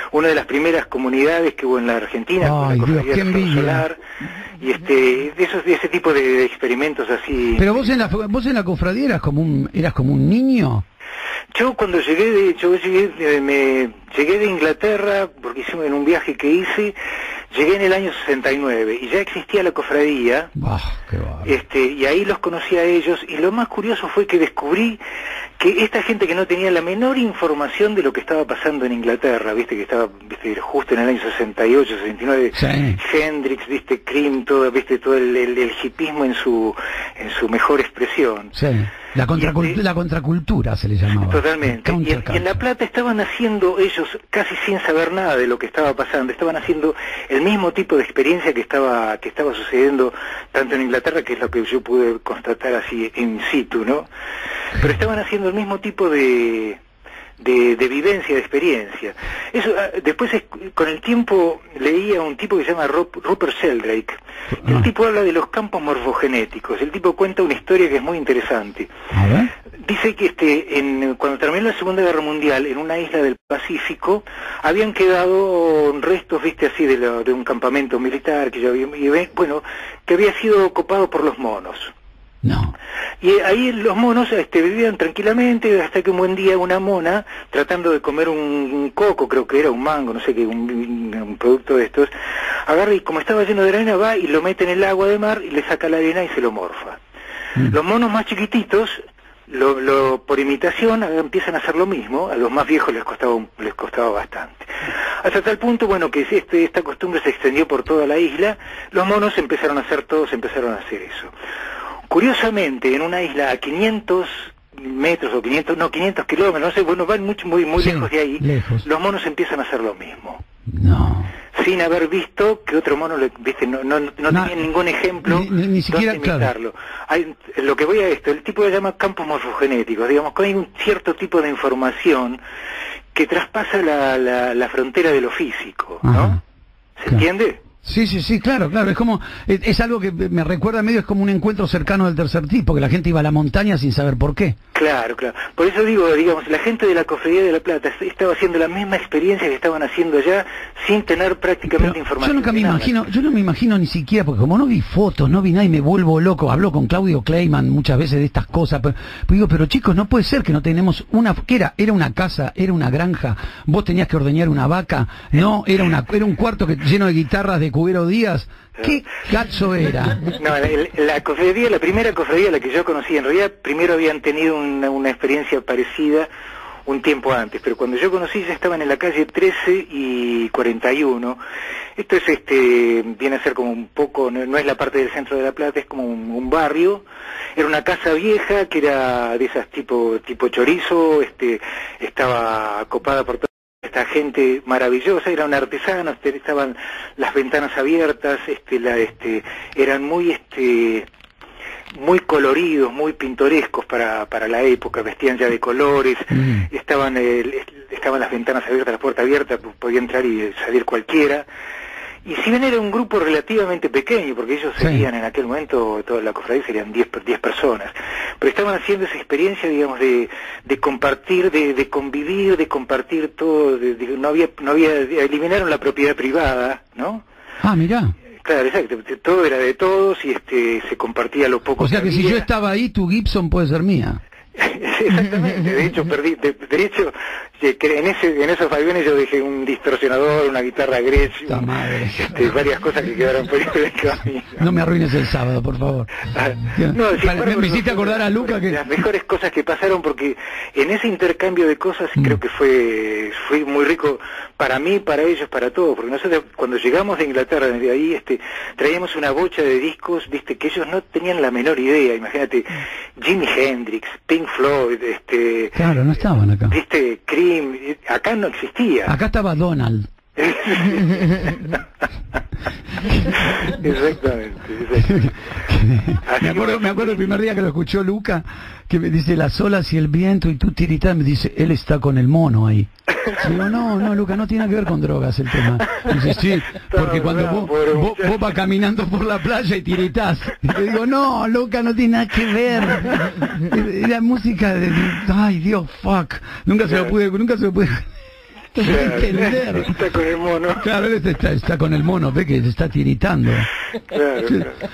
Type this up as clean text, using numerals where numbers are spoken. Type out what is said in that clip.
una de las primeras comunidades que hubo en la Argentina, con la cofradía de Flor Solar, y de ese tipo de experimentos así. Pero vos en la cofradía eras como un niño. Yo cuando llegué llegué de Inglaterra, porque hicimos en un viaje que hice, llegué en el año 69 y ya existía la cofradía. Y ahí los conocí a ellos, y lo más curioso fue que descubrí que esta gente que no tenía la menor información de lo que estaba pasando en Inglaterra, que estaba justo en el año 68, 69, sí. Hendrix, Cream, todo el hipismo en su mejor expresión. Sí. La contracultura se le llamaba. Totalmente. Y en La Plata estaban haciendo ellos, casi sin saber nada de lo que estaba pasando, estaban haciendo el mismo tipo de experiencia que estaba sucediendo tanto en Inglaterra, que es lo que yo pude constatar así in situ, ¿no? Pero estaban haciendo el mismo tipo de vivencia, de experiencia. Eso después con el tiempo leía a un tipo que se llama Rupert Sheldrake. El tipo habla de los campos morfogenéticos. El tipo cuenta una historia que es muy interesante. Dice que cuando terminó la Segunda Guerra Mundial, en una isla del Pacífico habían quedado restos, así de un campamento militar que había sido ocupado por los monos. No. Y ahí los monos vivían tranquilamente, hasta que un buen día una mona, tratando de comer un coco, creo que era un mango, no sé qué, un producto de estos, agarra y como estaba lleno de arena, va y lo mete en el agua de mar y le saca la arena y se lo morfa. Los monos más chiquititos, por imitación, empiezan a hacer lo mismo. A los más viejos les costaba bastante. Hasta tal punto, que esta costumbre se extendió por toda la isla. Los monos empezaron a hacer eso. Curiosamente, en una isla a 500 metros o 500 kilómetros, no sé, van muy lejos de ahí, los monos empiezan a hacer lo mismo. No. Sin haber visto que otro mono, no tenía ningún ejemplo ni siquiera imitarlo. Lo que voy a el tipo le llama campos morfogenéticos, digamos que hay un cierto tipo de información que traspasa la frontera de lo físico, ¿no? ¿Se entiende? Sí, claro, es algo que me recuerda medio, es como un encuentro cercano del tercer tipo, que la gente iba a la montaña sin saber por qué. Claro, por eso digo, la gente de la Cofradía de La Plata estaba haciendo la misma experiencia que estaban haciendo allá, sin tener prácticamente información. Yo no me imagino ni siquiera, porque como no vi fotos, no vi nada y me vuelvo loco. Hablo con Claudio Kleiman muchas veces de estas cosas, pero chicos, no puede ser que no tenemos era una casa, era una granja, vos tenías que ordeñar una vaca, no, era un cuarto lleno de guitarras de Cubero Díaz. ¿Qué cacho era? No, la primera cofradía, la que yo conocí, en realidad primero habían tenido una experiencia parecida un tiempo antes, pero cuando yo conocí ya estaban en la calle 13 y 41. Esto viene a ser como un poco, no es la parte del centro de La Plata, es como un barrio. Era una casa vieja que era de esas tipo chorizo, estaba copada por esta gente maravillosa, eran artesanos, estaban las ventanas abiertas, eran muy coloridos, muy pintorescos para la época, vestían ya de colores, estaban las ventanas abiertas, la puerta abierta, podía entrar y salir cualquiera. Y si bien era un grupo relativamente pequeño, porque ellos serían en aquel momento, toda la cofradía serían 10 personas, pero estaban haciendo esa experiencia, digamos, de compartir, de convivir, de compartir todo, eliminaron la propiedad privada, ¿no? Mirá. Claro, exacto, todo era de todos y se compartía lo poco. O sea que si yo estaba ahí, tu Gibson puede ser mía. Exactamente, de hecho en esos aviones yo dejé un distorsionador, una guitarra Gretsch, varias cosas que quedaron por el camino. No me arruines el sábado, por favor. Me hiciste acordar a Luca que las mejores cosas que pasaron, porque en ese intercambio de cosas creo que fue muy rico para mí, para ellos, para todos, porque nosotros cuando llegamos de Inglaterra, desde ahí traíamos una bocha de discos, que ellos no tenían la menor idea. Imagínate, Jimi Hendrix, Pink Floyd, claro, no estaban acá. Cream, acá no existía. Acá estaba Donald. Exactamente. Me acuerdo el primer día que lo escuchó Luca, que me dice las olas y el viento y tú tiritas, me dice, él está con el mono ahí. Y digo, no, Luca, no tiene nada que ver con drogas el tema. Y dice, sí, porque cuando vos vas caminando por la playa y tiritás. Y te digo, no, Luca, no tiene nada que ver. La música de, ay, Dios, fuck. Nunca se lo pude. Claro, entender. está con el mono. Claro, él está con el mono, ve que se está tiritando. Claro, claro.